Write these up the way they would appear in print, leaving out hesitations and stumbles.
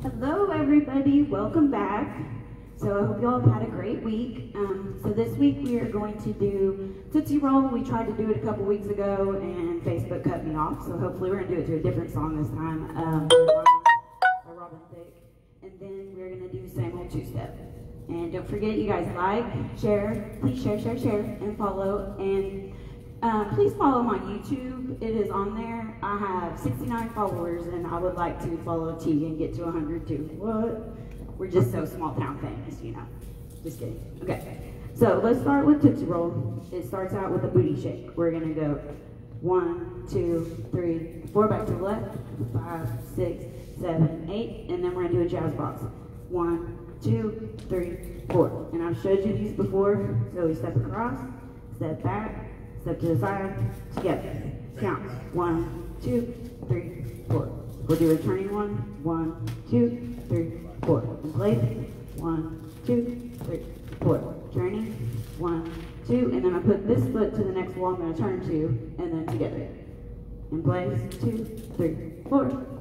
Hello everybody, welcome back. So I hope you all have had a great week. So this week we are going to do Tootsie Roll. We tried to do it a couple weeks ago and Facebook cut me off. So hopefully we're going to do it to a different song this time. By Robin Thicke. And then we're going to do same old two-step. And don't forget, you guys like, share, please share, and follow. And please follow my YouTube. It is on there. I have 69 followers and I would like to follow T and get to 100 too. What? We're just so small town famous, you know. Just kidding. Okay. So let's start with Tootsie Roll. It starts out with a booty shake. We're gonna go 1, 2, 3, 4 back to the left, 5, 6, 7, 8, and then we're gonna do a jazz box. 1, 2, 3, 4. And I've showed you these before. So we step across, step back, step to the side, together. Count. 1, 2, 3, 4. We'll do a turning one. 1, 2, 3, 4. In place. 1, 2, 3, 4. Turning. 1, 2. And then I put this foot to the next wall I'm going to turn to, and then together. In place. 2, 3, 4.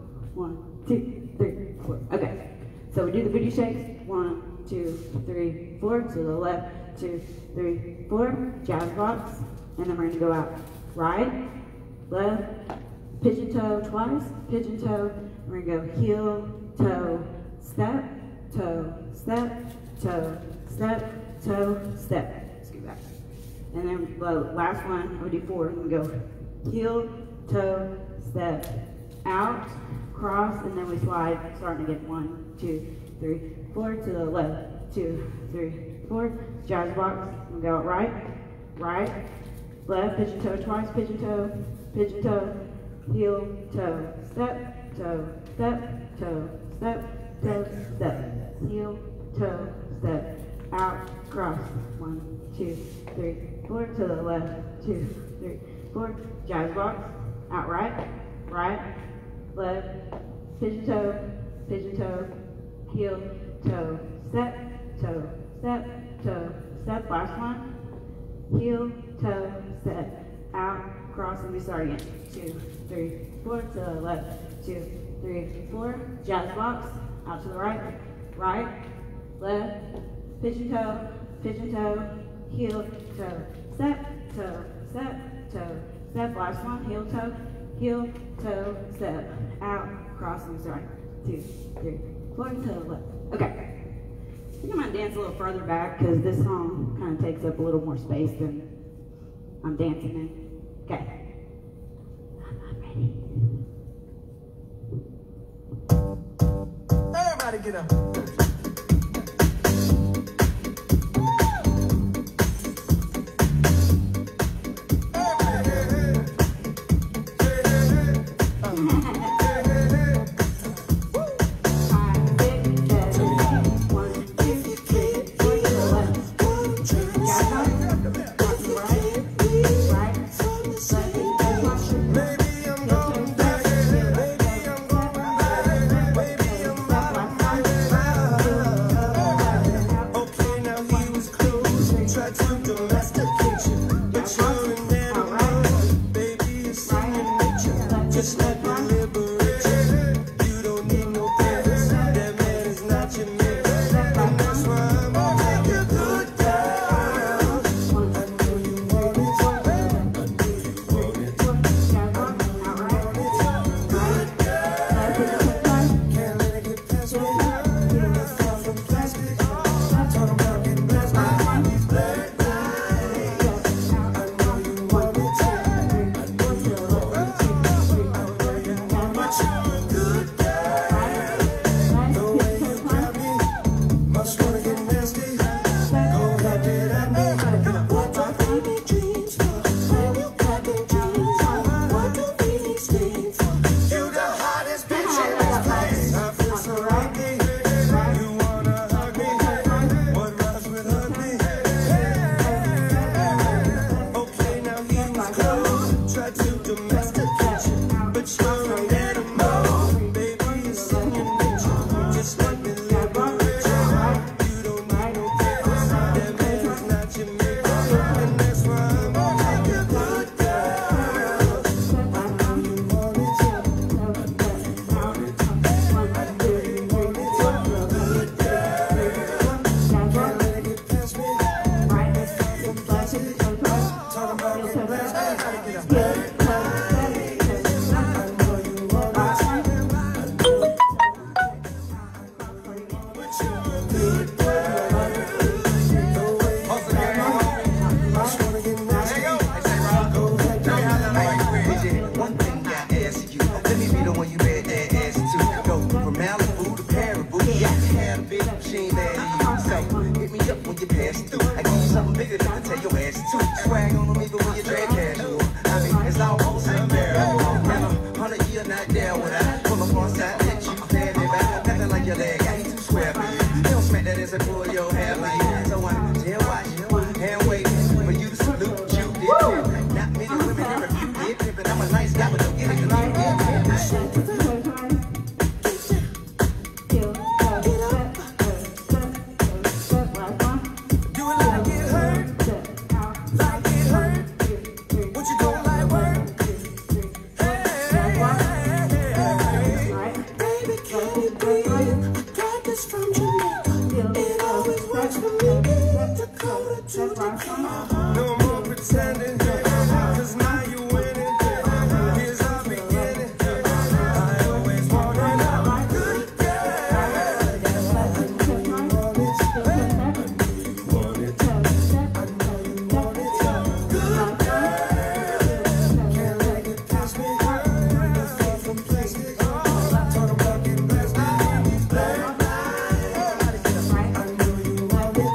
1, 2, 3, 4. Okay. So we do the booty shakes. 1, 2, 3, 4. To the left. 2, 3, 4. Jazz box. And then we're going to go out. Right, left, pigeon toe twice, pigeon toe. We're going to go heel, toe, step, toe, step, toe, step, toe, step. Let's go back. And then the last one, we'll do 4. We go heel, toe, step, out, cross, and then we slide, starting again. 1, 2, 3, 4. To the left. 2, 3, 4. Jazz box. We go out right, right. Left, pigeon toe twice, pigeon toe, heel, toe, step, toe, step, toe, step, toe, step, heel, toe, step, out, cross. 1, 2, 3, 4. To the left. 2, 3, 4. Jazz box. Out right, right, left, pigeon toe, heel, toe, step, toe, step, toe, step. Last one. Heel, toe, step, out, cross, and we start again. 2, 3, 4. To the left. 2, 3, 4. Jazz box. Out to the right, right, left, pigeon toe, heel, toe, step, toe, step, toe, step. Last one. Heel, toe, step, out, cross, and we start. 2, 3, 4. To the left. Okay. I think I might dance a little further back because this song kind of takes up a little more space than I'm dancing in. Okay. I'm ready. Everybody get up. you pass through. I give you something bigger than to tell your ass to. Swag on them even when you drag casual. I mean, it's almost unbearable. And I'm 100 years not there when I pull up on side, let you stand me back. Nothing like your leg, I ain't too square for you. They don't smack that ass and pull your hair for you. So I dare watch and wait for you to salute you. Did not many women ever refute it. Pimpin', I'm a nice guy, but don't get it. No more pretending, cause now you winning. Here's our beginning. I always wanted a good girl. Can't let it pass me. From places, talk about getting blessed. I know you want it.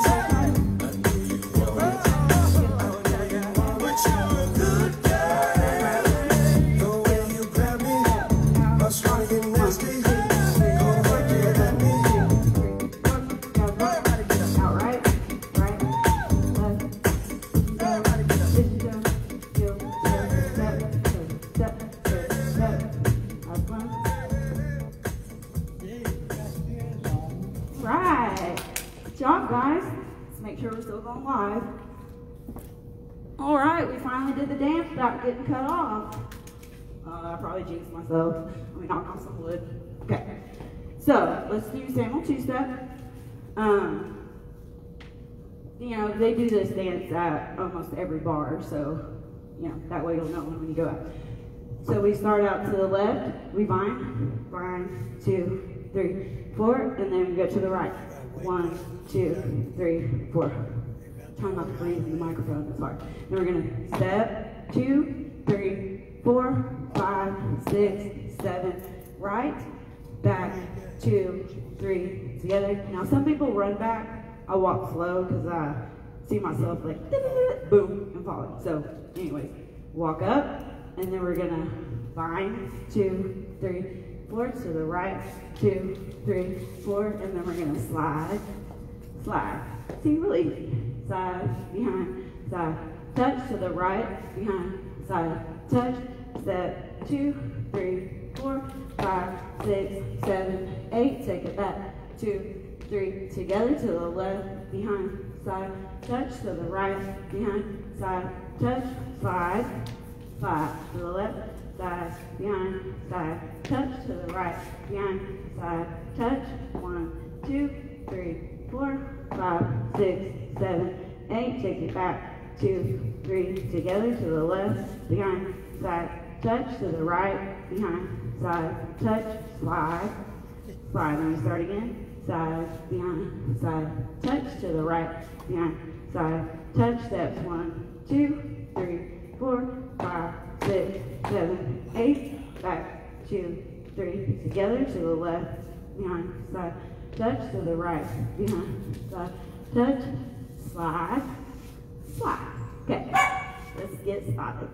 Right. Good job, guys. Let's make sure we're still going live. All right, we finally did the dance without getting cut off. I probably jinxed myself. Let me knock on some wood. Okay. So let's do same old two-step. You know, they do this dance at almost every bar, so you know that way you'll know when you go out. So we start out to the left, we bind, 2, 3, 4, and then we go to the right. 1, 2, 3, 4. Trying not to breathe in the microphone, it's hard. Then we're gonna step, 2, 3, 4, 5, 6, 7, right, back, 2, 3, together. Now some people run back. I walk slow because I see myself like boom and falling. So anyways, walk up and then we're gonna bind 2, 3, 4 to the right, 2, 3, 4, and then we're gonna slide. See, really easy. Side, behind, side, touch to the right, behind, side, touch, step 2, 3, 4, 5, 6, 7, 8, take it back, 2, 3, together to the left, behind, side, touch to the right, behind, side, touch, slide, to the left, side, behind, side, touch to the right, behind, side, touch, 1, 2, 3, 4, 5, 6, 7, 8, take it back, 2, 3, together to the left, behind, side, touch to the right, behind, side, touch, slide, then we start again, side, behind, side, touch to the right, behind, side, touch, steps, 1, 2, 3, 4, 5, 6, 7, 8, back, 2, 3, together to the left, behind, side, touch to the right, behind, side, touch, slide. Okay, let's get started.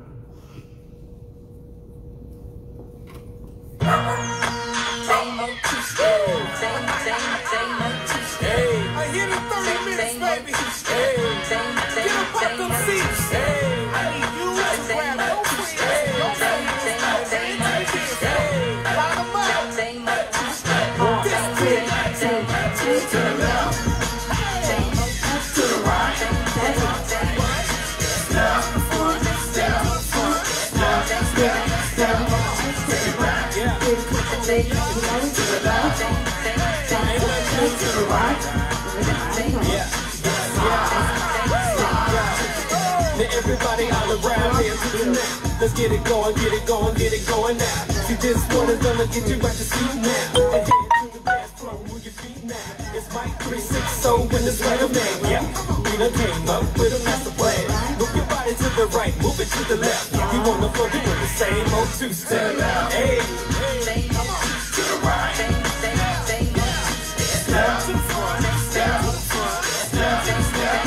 Same old two-step, same old two-step. Hey, I hear the 30 minutes, baby. Hey, get up off them seats. Hey, I need you to grab your feet. Hey, line them up. Same old two-step. This big. To the left. Same old to the right. Now everybody all around here to the net. Let's get it going, get it going, get it going now. See, this one is gonna get you right to sleep now. And head to the dance floor, move your feet now. It's Mike 360 in this right of man. Yeah, we done came up with a master plan. Move your body to the right, move it to the left. You wanna flow, you with the same old two-step. Hey, Same old to the right. same old Step to the front, step to the front, step to the front.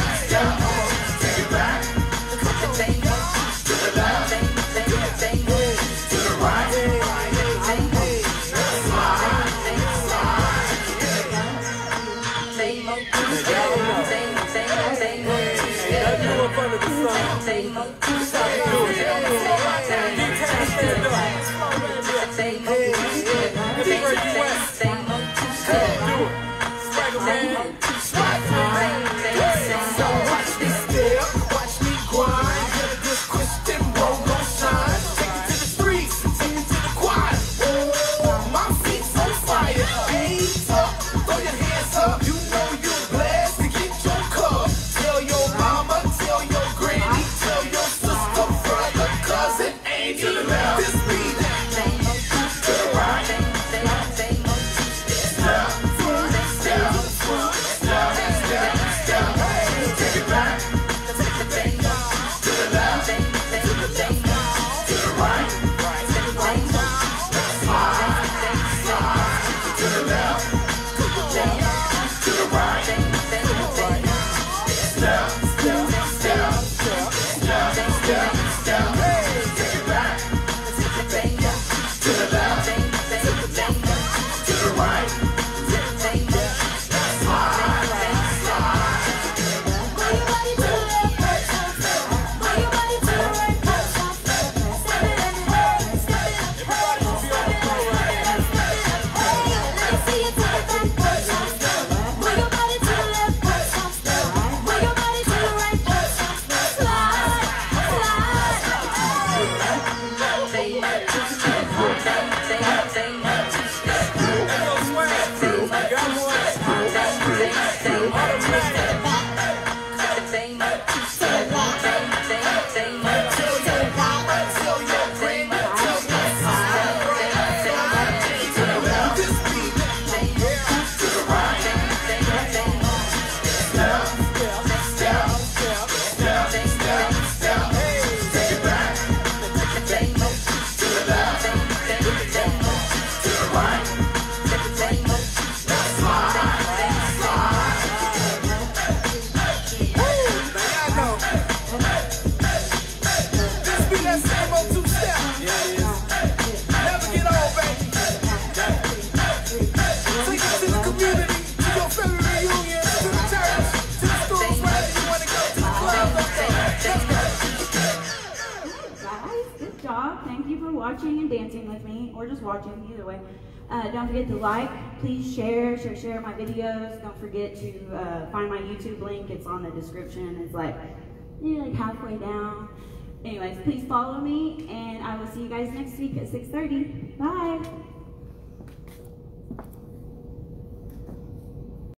job. Thank you for watching and dancing with me, or just watching, either way. Don't forget to like, please share my videos. Don't forget to find my YouTube link. It's on the description. It's like halfway down. Anyways, please follow me, and I will see you guys next week at 6:30. Bye.